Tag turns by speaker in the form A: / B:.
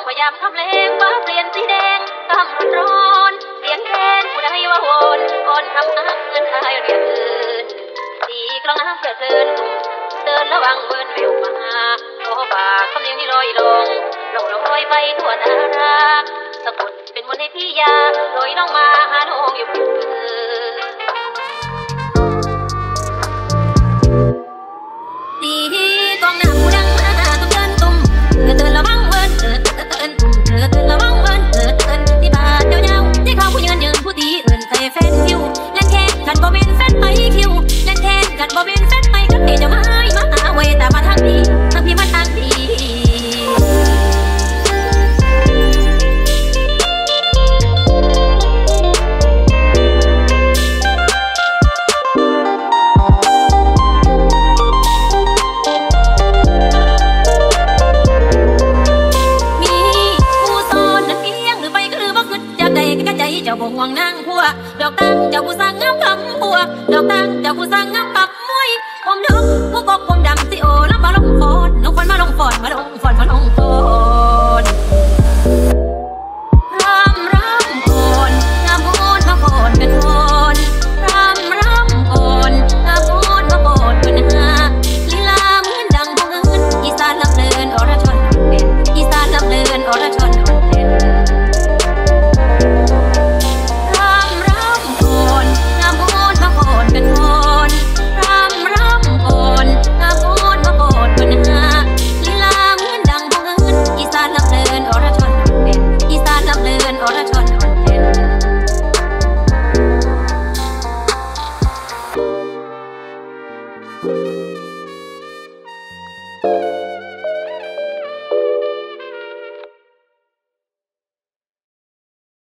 A: พยายามทำเลงฟ้าเปลี่ยนสีแดงกำร้อนเสียงแคนผู้ใดว่าโวนก่อนทำอักเงินอายเรียนอื่นตีกลองน้ำเพื่อเพลินเดินระวังเวินเววมาขอฝากคำเนียงนี้ลอยลงลงลอยไปทั่วนาราสะกดเป็นมนต์ให้พี่ยาลอยน้องมาหาน้องอยู่พื้น